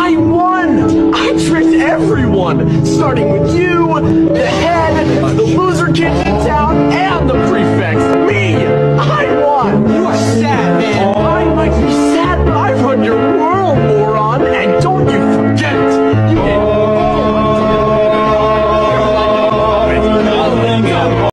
I won! I tricked everyone! Starting with you, the head,